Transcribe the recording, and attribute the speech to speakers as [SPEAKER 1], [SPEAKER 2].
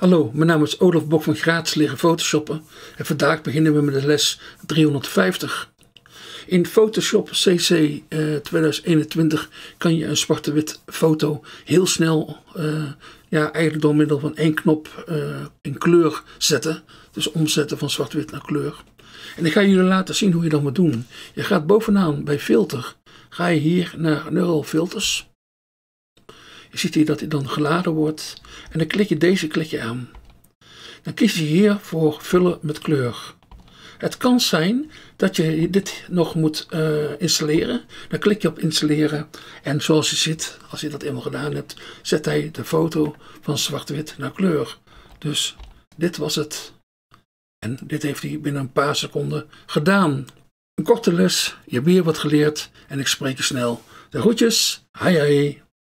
[SPEAKER 1] Hallo, mijn naam is Olaf Bok van Gratis Leren Photoshoppen en vandaag beginnen we met de les 350. In Photoshop CC 2021 kan je een zwart-wit foto heel snel, eigenlijk door middel van één knop in kleur zetten. Dus omzetten van zwart-wit naar kleur. En ik ga jullie laten zien hoe je dat moet doen. Je gaat bovenaan bij filter, ga je hier naar Neural Filters. Je ziet hier dat hij dan geladen wordt en dan klik je aan. Dan kies je hier voor vullen met kleur. Het kan zijn dat je dit nog moet installeren. Dan klik je op installeren en zoals je ziet, als je dat eenmaal gedaan hebt, zet hij de foto van zwart-wit naar kleur. Dus dit was het. En dit heeft hij binnen een paar seconden gedaan. Een korte les, je hebt weer wat geleerd en ik spreek je snel. De groetjes, hai hai.